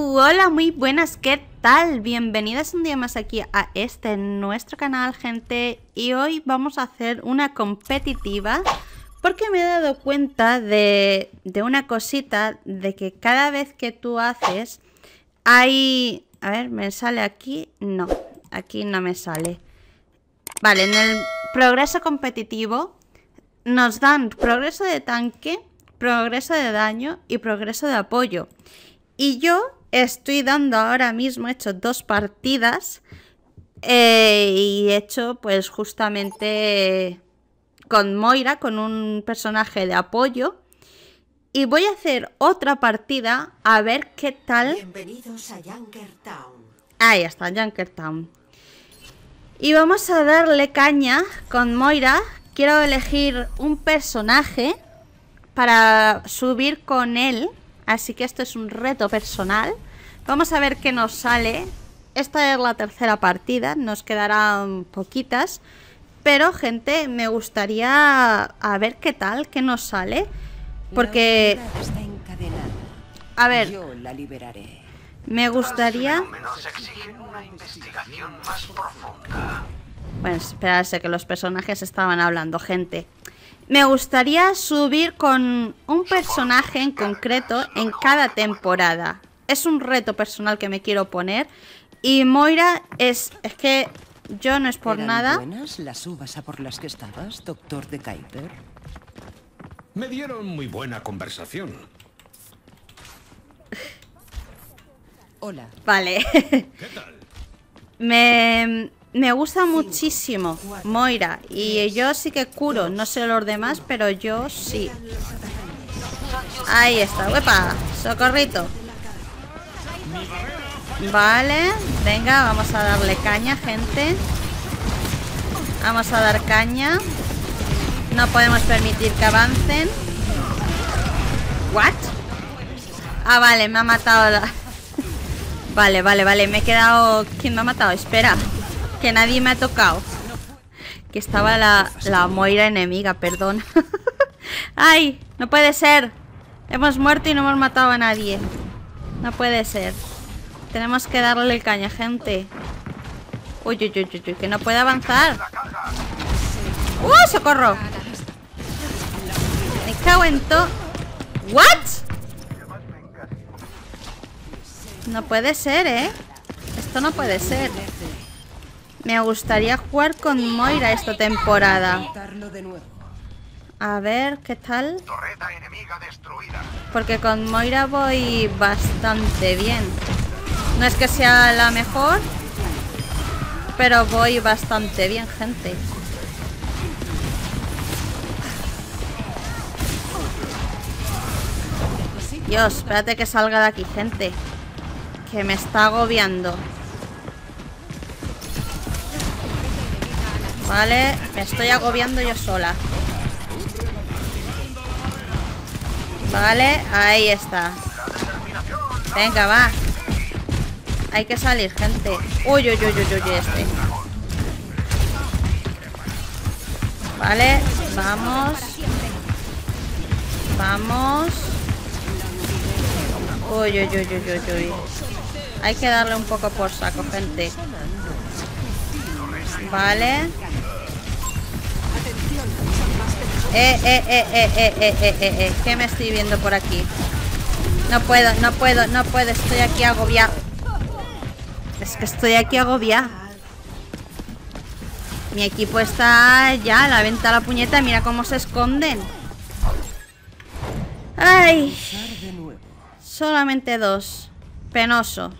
Hola, muy buenas, ¿qué tal? Bienvenidas un día más aquí a nuestro canal, gente. Y hoy vamos a hacer una competitiva porque me he dado cuenta de una cosita, de que cada vez que tú haces hay... A ver, ¿me sale aquí? No, aquí no me sale. Vale, en el progreso competitivo nos dan progreso de tanque, progreso de daño y progreso de apoyo. Y yo estoy dando ahora mismo, he hecho 2 partidas y he hecho pues justamente con Moira, con un personaje de apoyo. Y voy a hacer otra partida a ver qué tal. Bienvenidos a Junkertown. Ahí está, Junkertown. Y vamos a darle caña con Moira. Quiero elegir un personaje para subir con él. Así que esto es un reto personal. Vamos a ver qué nos sale. Esta es la tercera partida. Nos quedarán poquitas. Pero, gente, me gustaría a ver qué tal, qué nos sale. Porque... La humanidad está encadenada. A ver, Yo la liberaré. me gustaría... Nos exigen una investigación más profunda. Bueno, esperarse que los personajes estaban hablando, gente. Me gustaría subir con un personaje en concreto en cada temporada. Es un reto personal que me quiero poner. Y Moira es que yo no es por ¿Eran nada. buenas las uvas a por las que estabas, doctor de Kuiper? Me dieron muy buena conversación. Hola. Vale. ¿Qué tal? Me gusta muchísimo Moira. Y yo sí que curo. No sé los demás, pero yo sí. Ahí está. ¡Uepa! Socorrito. Vale. Venga, vamos a darle caña, gente. Vamos a dar caña. No podemos permitir que avancen. ¿What? Ah, vale, me ha matado la... Vale, me he quedado... ¿Quién me ha matado? Espera, que nadie me ha tocado. Que estaba la Moira enemiga, perdón. ¡Ay! No puede ser. Hemos muerto y no hemos matado a nadie. No puede ser. Tenemos que darle el caña, gente. Uy, que no puede avanzar. ¡Socorro! Me cago en todo. ¿What? No puede ser, ¿eh? Esto no puede ser. Me gustaría jugar con Moira esta temporada. A ver, ¿qué tal? Torreta enemiga destruida. Porque con Moira voy bastante bien. No es que sea la mejor, pero voy bastante bien, gente. Dios, espérate que salga de aquí, gente. Que me está agobiando. Vale, me estoy agobiando yo sola. Vale, ahí está. Venga, va. Hay que salir, gente. Uy, este. Vale, vamos. Vamos. Uy. Hay que darle un poco por saco, gente. Vale. ¿Qué me estoy viendo por aquí? No puedo. Estoy aquí agobiado. Es que estoy aquí agobiado. Mi equipo está ya a la venta a la puñeta. Mira cómo se esconden. Ay. Solamente 2. Penoso.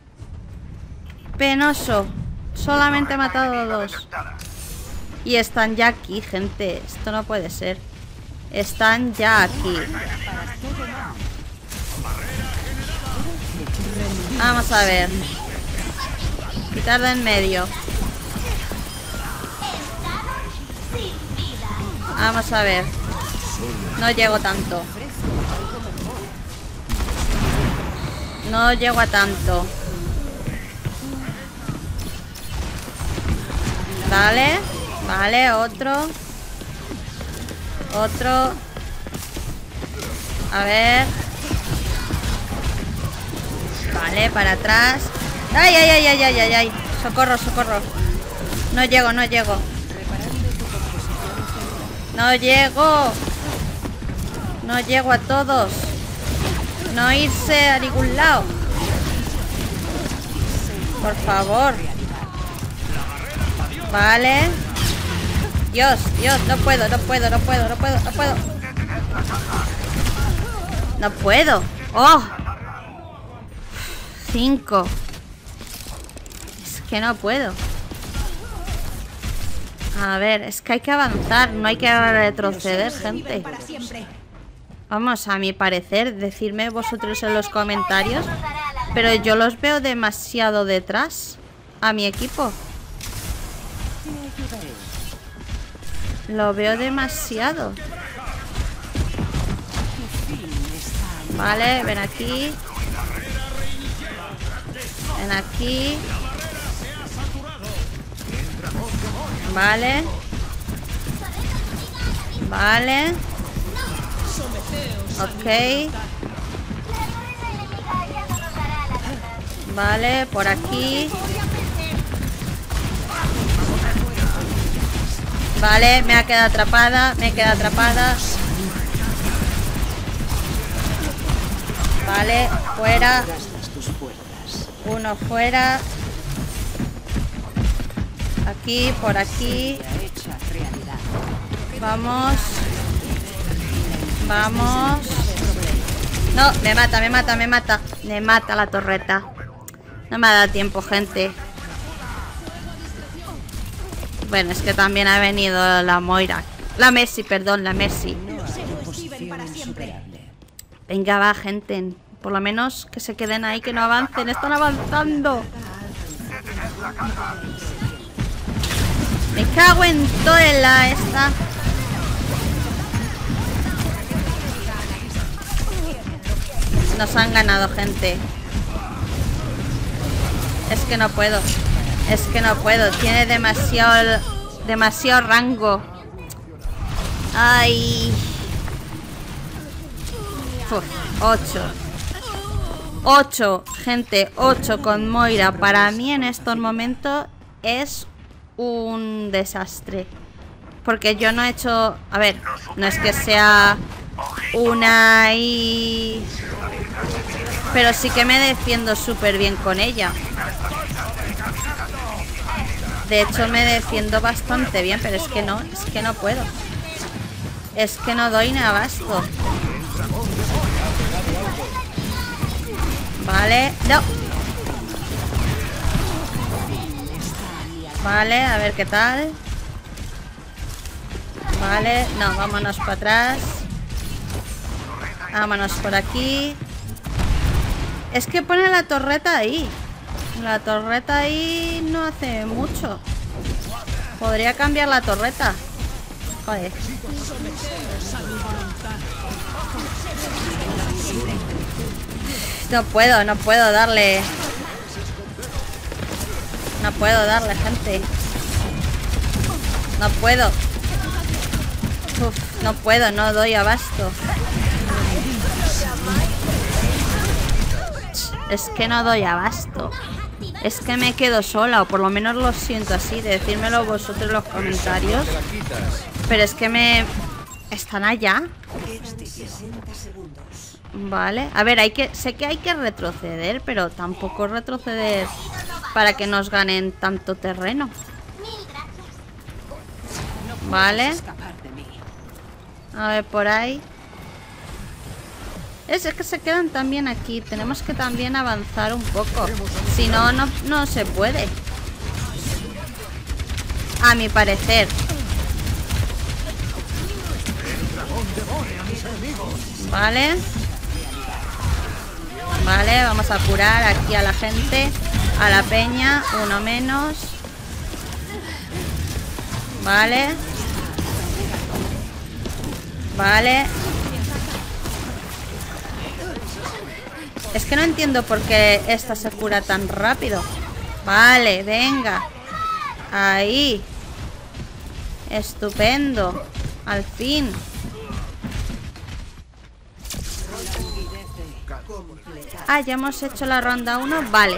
Solamente he matado a 2. Y están ya aquí, gente. Esto no puede ser. Están ya aquí. Vamos a ver. Quitar de en medio. Vamos a ver. No llego tanto. No llego a tanto. Vale, otro. A ver. Vale, para atrás. ¡Ay, ay, ay, ay, ay, ay, ay! Socorro, socorro. No llego, no llego. No llego. No llego a todos. No irse a ningún lado. Por favor. Vale. Dios, Dios, no puedo, no puedo, no puedo, no puedo, no puedo. No puedo. ¡Oh! 5. Es que no puedo. A ver, es que hay que avanzar, no hay que retroceder, gente. Vamos, a mi parecer, decidme vosotros en los comentarios, pero yo los veo demasiado detrás a mi equipo. Lo veo demasiado. Vale, ven aquí. Ven aquí. Vale. Vale. Ok. Vale, por aquí. Vale, me ha quedado atrapada. Me he quedado atrapada. Vale, fuera. Uno fuera. Aquí, por aquí. Vamos. Vamos. No, me mata, me mata, me mata. Me mata la torreta. No me ha dado tiempo, gente. Bueno, es que también ha venido la Moira. La Mercy, perdón, la Mercy. Venga, va, gente. Por lo menos que se queden ahí, que no avancen. Están avanzando. Me cago en toda la esta. Nos han ganado, gente. Es que no puedo. Es que no puedo. Tiene demasiado rango. Ay. 8. 8, gente. 8 con Moira. Para mí en estos momentos es un desastre. Porque yo no he hecho... A ver, no es que sea una y... Pero sí que me defiendo súper bien con ella. De hecho me defiendo bastante bien, pero es que no puedo. Es que no doy ni abasto. Vale, no. Vale, a ver qué tal. Vale, no, vámonos para atrás. Vámonos por aquí. Es que pone la torreta ahí. La torreta ahí no hace mucho. Podría cambiar la torreta. Joder. No puedo darle. No puedo darle, gente. No puedo. Uf, no puedo, no doy abasto. Es que no doy abasto. Es que me quedo sola, o por lo menos lo siento así. Decírmelo vosotros en los comentarios. Pero es que me... ¿Están allá? Vale, a ver, sé que hay que retroceder, pero tampoco retroceder para que nos ganen tanto terreno. Vale. A ver, por ahí. Es que se quedan también aquí. Tenemos que también avanzar un poco. Si no, no se puede. A mi parecer. Vale. Vale, vamos a curar aquí a la gente. A la peña, uno menos. Vale. Vale. Es que no entiendo por qué esta se cura tan rápido. Vale, venga. Ahí. Estupendo. Al fin. Ah, ya hemos hecho la ronda 1. Vale.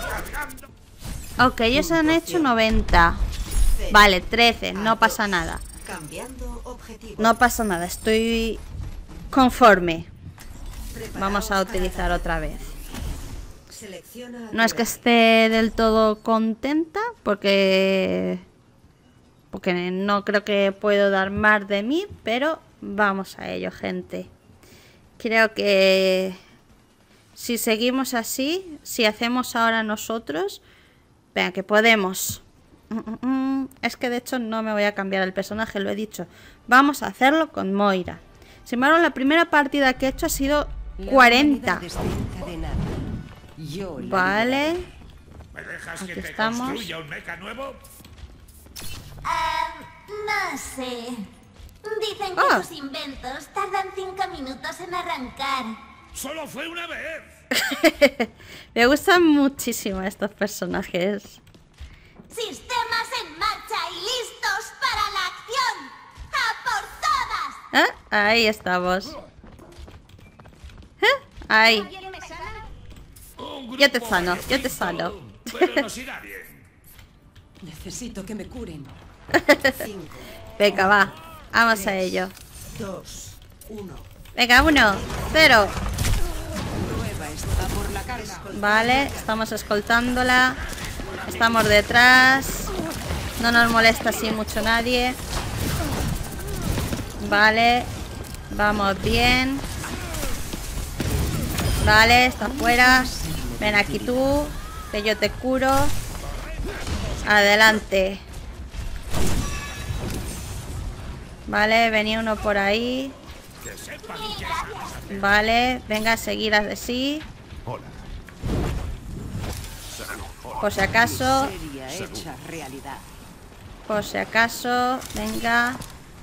Ok, ellos han hecho 90. Vale, 13. No pasa nada. No pasa nada. Estoy conforme. Vamos a utilizar otra vez. No es que esté del todo contenta porque no creo que puedo dar más de mí, pero vamos a ello, gente. Creo que si seguimos así, si hacemos ahora nosotros, vean que podemos. Es que de hecho no me voy a cambiar el personaje, lo he dicho. Vamos a hacerlo con Moira. Sin embargo, la primera partida que he hecho ha sido 40. Vale. Aquí estamos. ¿Un mecha nuevo? No sé. Dicen que sus inventos tardan 5 minutos en arrancar. ¡Solo fue una vez! Me gustan muchísimo estos personajes. Sistemas en marcha y listos para la acción. ¡A por todas! ¿Ah? Ahí estamos. Ahí. Yo te sano, yo te sano. Pero nos irá bien. Necesito que me curen. Venga, va. Vamos a ello. 2, 1. Venga, 1, 0. Prueba está por la carga. Vale, estamos escoltándola. Estamos detrás. No nos molesta así mucho nadie. Vale. Vamos bien. Vale, está fuera. Ven aquí tú, que yo te curo. Adelante. Vale, venía uno por ahí. Vale, venga a seguir así. Por si acaso. Sería hecha realidad. Por si acaso, venga.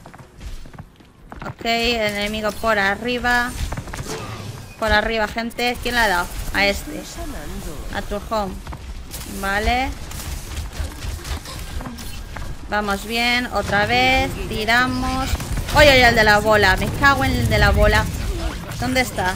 Ok, el enemigo por arriba. Por arriba, gente. ¿Quién le ha dado? A este. A tu home. Vale. Vamos bien. Otra vez. Tiramos. Oye, oye, el de la bola. Me cago en el de la bola. ¿Dónde está?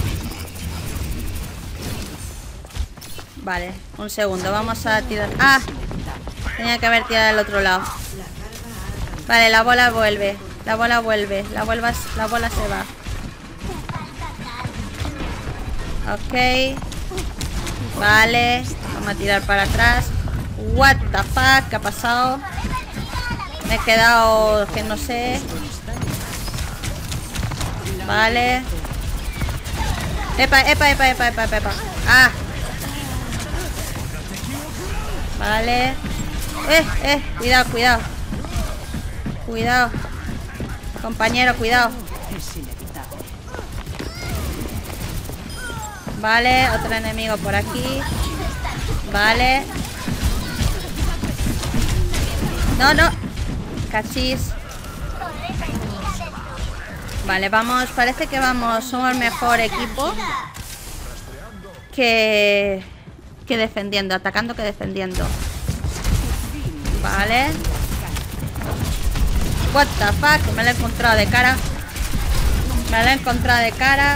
Vale, un segundo. Vamos a tirar. ¡Ah! Tenía que haber tirado al otro lado. Vale, la bola vuelve. La bola vuelve. La bola se va. Ok. Vale. Vamos a tirar para atrás. What the fuck, ¿qué ha pasado? Me he quedado que no sé. Vale. Epa, epa, epa, epa, epa, epa. Ah. Vale. Cuidado, cuidado. Cuidado. Compañero, cuidado. Vale, otro enemigo por aquí. Vale. No, no. Cachis. Vale, vamos. Parece que vamos. Somos el mejor equipo que defendiendo. Atacando que defendiendo. Vale. What the fuck. Me lo he encontrado de cara. Me lo he encontrado de cara.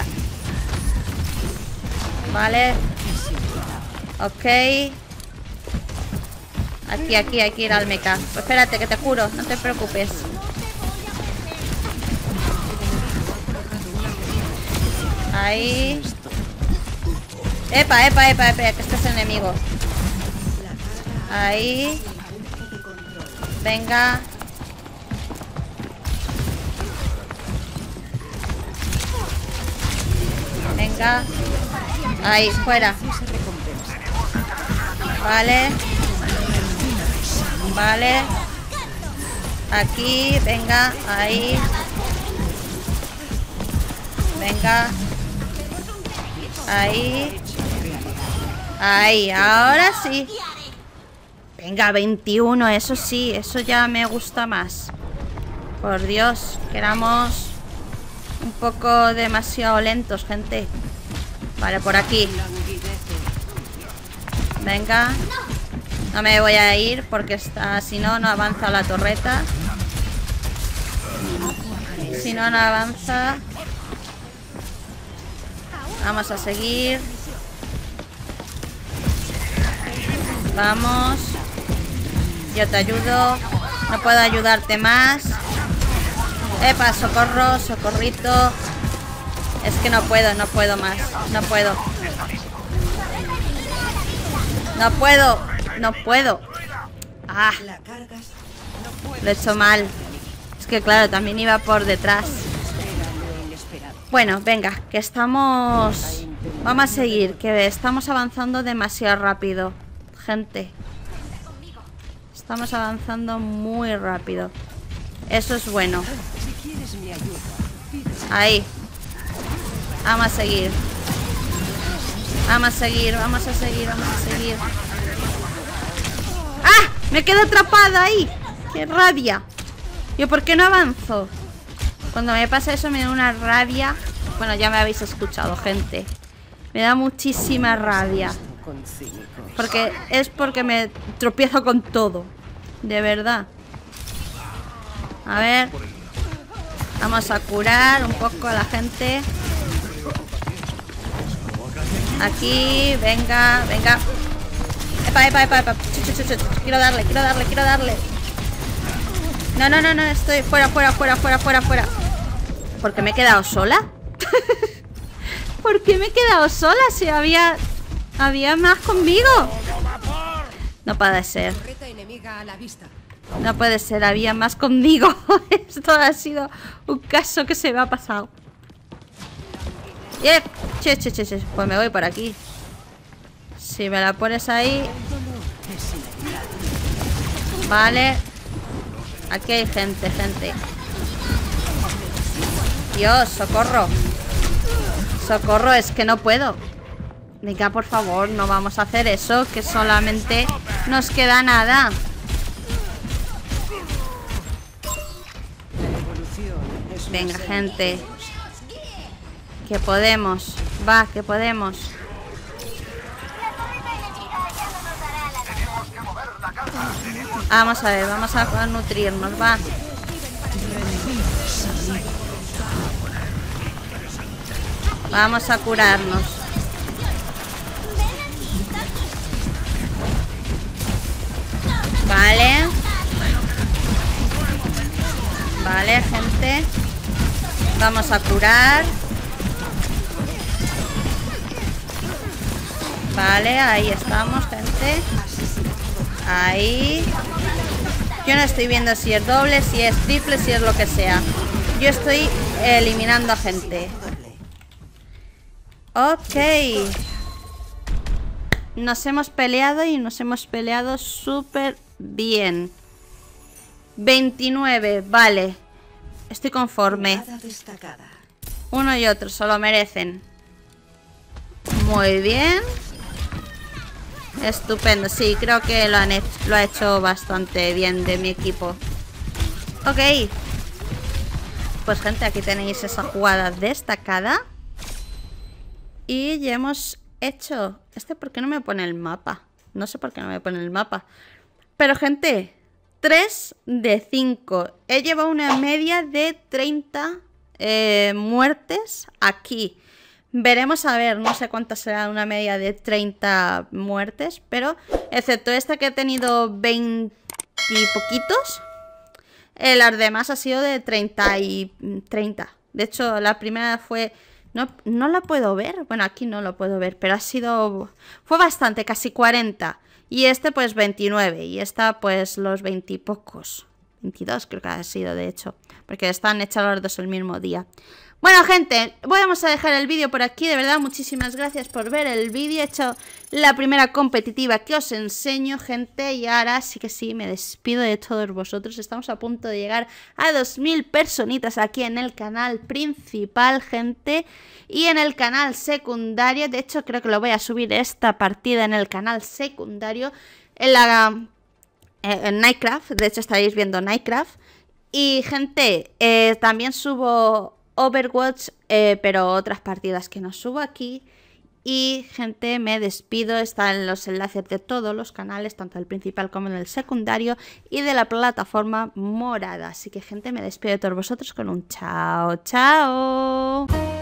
Vale. Ok. Aquí hay que ir al mecha. Pues espérate que te curo, no te preocupes. Ahí. Epa, epa, epa, epa, que este es enemigo. Ahí. Venga. Venga. Ahí, fuera. Vale. Vale. Aquí, venga, ahí. Venga. Ahí. Ahí, ahora sí. Venga, 21, eso sí, eso ya me gusta más. Por Dios, que éramos un poco demasiado lentos, gente. Vale, por aquí. Venga. No me voy a ir porque está, si no, no avanza la torreta. Si no, no avanza. Vamos a seguir. Vamos. Yo te ayudo. No puedo ayudarte más. Epa, socorro, socorrito. Es que no puedo más. No puedo. No puedo. Ah, lo he hecho mal. Es que claro, también iba por detrás. Bueno, venga, que estamos... Vamos a seguir, que estamos avanzando demasiado rápido. Gente. Estamos avanzando muy rápido. Eso es bueno. Ahí. Vamos a seguir. Vamos a seguir. ¡Ah! Me quedo atrapada ahí. ¡Qué rabia! ¿Yo por qué no avanzo? Cuando me pasa eso me da una rabia. Bueno, ya me habéis escuchado, gente. Me da muchísima rabia. Porque me tropiezo con todo. De verdad. A ver. Vamos a curar un poco a la gente. Aquí, venga. Epa. Quiero darle. No, estoy fuera. ¿Por qué me he quedado sola? ¿Por qué me he quedado sola si había más conmigo? No puede ser. No puede ser, había más conmigo. Esto ha sido un caso que se me ha pasado. Che. Pues me voy por aquí. Si me la pones ahí. Vale. Aquí hay gente. Dios, socorro. Socorro, es que no puedo. Venga, por favor, no vamos a hacer eso, que solamente nos queda nada. Venga, gente. Que podemos. Va, que podemos. Vamos a ver, vamos a nutrirnos, va. Vamos a curarnos. Vale, gente. Vamos a curar. Vale, ahí estamos, gente. Ahí. Yo no estoy viendo si es doble, si es triple, si es lo que sea. Yo estoy eliminando a gente. Ok. Nos hemos peleado y nos hemos peleado súper bien. 29, vale. Estoy conforme. Uno y otro, se lo merecen. Muy bien. Estupendo, sí, creo que lo ha hecho bastante bien de mi equipo. Ok. Pues gente, aquí tenéis esa jugada destacada. Y ya hemos hecho... ¿por qué no me pone el mapa? No sé por qué no me pone el mapa. Pero gente, 3 de 5. He llevado una media de 30 muertes aquí. Veremos a ver, no sé cuánta será una media de 30 muertes. Pero excepto esta que he tenido 20 y poquitos, las demás ha sido de 30 y 30. De hecho, la primera fue... No la puedo ver. Bueno, aquí no lo puedo ver, pero ha sido... Fue bastante, casi 40. Y este pues 29. Y esta pues los 20 y pocos. 22 creo que ha sido, de hecho. Porque están hechas los dos el mismo día. Bueno, gente, vamos a dejar el vídeo por aquí. De verdad, muchísimas gracias por ver el vídeo. He hecho la primera competitiva que os enseño, gente. Y ahora sí que sí, me despido de todos vosotros. Estamos a punto de llegar a 2000 personitas aquí en el canal principal, gente. Y en el canal secundario. De hecho, creo que lo voy a subir esta partida en el canal secundario. En Minecraft. De hecho, estaréis viendo Minecraft. Y, gente, también subo... Overwatch, pero otras partidas que no subo aquí. Y gente, me despido. Están los enlaces de todos los canales, tanto el principal como el secundario, y de la plataforma morada. Así que gente, me despido de todos vosotros con un chao, chao.